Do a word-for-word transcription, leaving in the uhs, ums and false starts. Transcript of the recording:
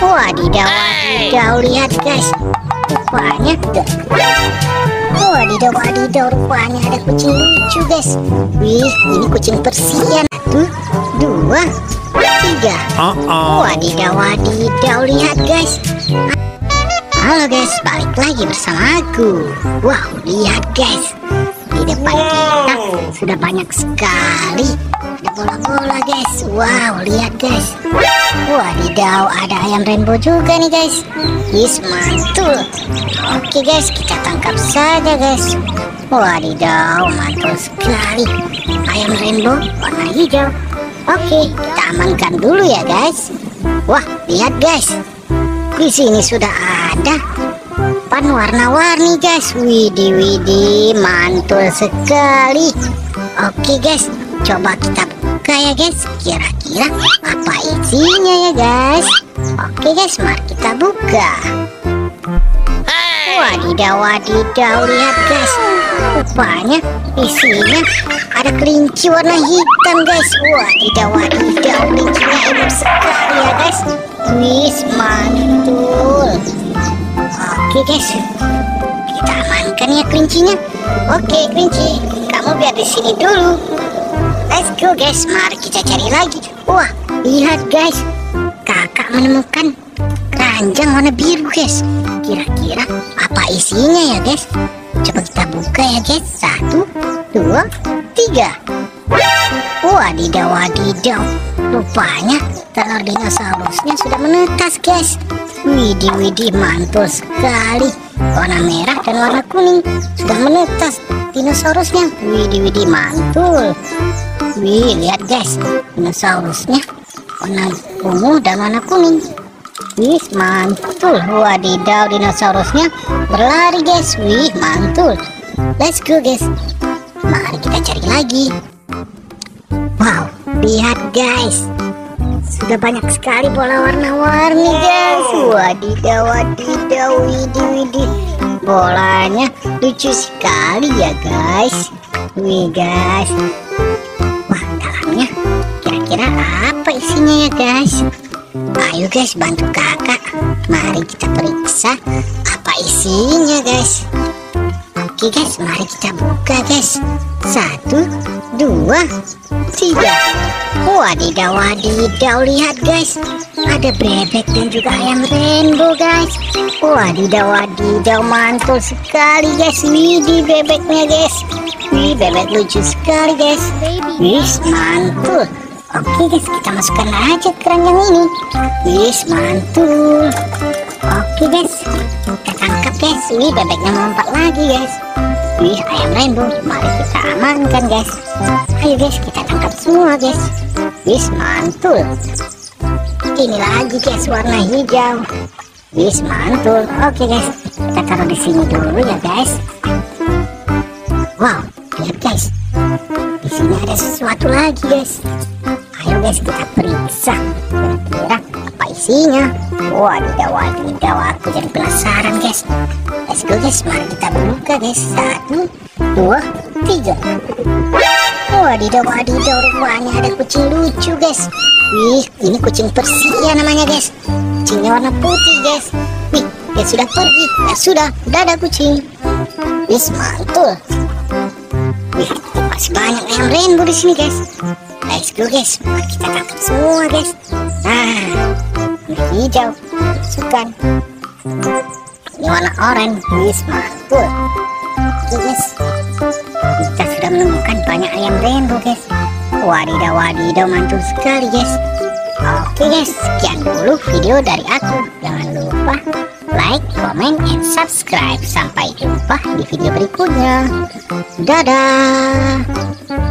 Wadidaw, wadidaw, lihat guys, rupanya wadidaw, wadidaw, rupanya ada kucing lucu guys. Wih, ini kucing persian. Satu, dua, tiga. Wadidaw, wadidaw, lihat guys. Halo guys, balik lagi bersama aku. Wow, lihat guys, di depan kita sudah banyak sekali ada bola-bola guys. Wow, lihat guys. Wadidaw, ada ayam rainbow juga nih guys. Yes, mantul. Oke guys, kita tangkap saja guys. Wadidaw, mantul sekali. Ayam rainbow warna hijau. Oke, kita amankan dulu ya guys. Wah, lihat guys, di sini sudah ada pan warna-warni guys. Widih, widih, mantul sekali. Oke guys, coba kita buka ya guys. Kira-kira apa isinya ya guys? Oke guys, mari kita buka. Wadidaw, wadidaw, lihat guys, rupanya isinya ada kelinci warna hitam guys. Wadidaw, wadidaw, kelincinya enak sekali ya guys. Wis, mantul. Oke guys, kita amankan ya kelincinya. Oke kelinci, kamu biar di sini dulu. Let's go guys, mari kita cari lagi. Wah, lihat guys, kakak menemukan keranjang warna biru guys. Kira-kira apa isinya ya guys? Coba kita buka ya guys. Satu, dua, tiga. Wadidaw, wadidaw, rupanya telur dinosaurusnya sudah menetas guys. Widih, widih, mantul sekali. Warna merah dan warna kuning sudah menetas dinosaurusnya. Widih, widih, mantul. Wih, lihat guys, dinosaurusnya warna ungu dan warna kuning. Wih, mantul. Wadidaw, dinosaurusnya berlari guys. Wih, mantul. Let's go guys, mari kita cari lagi. Wow, lihat guys, sudah banyak sekali bola warna-warni guys. Wadidaw, wadidaw, widih, widih, bolanya lucu sekali ya guys. Wih guys, wah, dalamnya kira-kira apa isinya ya guys? Ayo guys, bantu kakak, mari kita periksa apa isinya guys. Oke guys, mari kita buka guys. Satu, dua, tiga. Wadidaw, wadidaw, lihat guys, ada bebek dan juga ayam rainbow guys. Wadidaw, wadidaw, mantul sekali guys. Widih, bebeknya guys. Wih, bebek lucu sekali guys. Wih, mantul. Oke guys, kita masukkan aja keranjang ini. Wih, mantul. Oke guys, kita tangkap guys. Wih, bebeknya melompat lagi guys. Wih, ayam rainbow, mari kita amankan guys. Ayo guys, kita tangkap semua guys. Wih, mantul. Ini lagi guys, warna hijau. Wih, mantul. Oke guys, kita taruh di sini dulu ya guys. Wow, lihat guys, di sini ada sesuatu lagi guys. Ayo guys, kita periksa kira-kira apa isinya. Wadidaw, wadidaw, aku jadi penasaran guys. Let's go guys, mari kita buka guys. Satu, dua, tiga. Wadidaw, wadidaw, rupanya ada kucing lucu guys. Wih, ini kucing persia namanya guys. Kucingnya warna putih guys. Wih, dia sudah pergi. Ya sudah, dadah kucing. Wih, mantul. Wih, masih banyak ayam rainbow di sini guys. Let's go guys, mari kita tangkap semua guys. Nah, warna hijau, masukkan. Ini warna oranye. Wih, mantul. Oke guys, kita sudah menemukan banyak ayam rainbow guys. Wadidaw, wadidaw, mantul sekali guys. Oke guys, sekian dulu video dari aku. Jangan lupa like, comment, and subscribe. Sampai jumpa di video berikutnya. Dadah.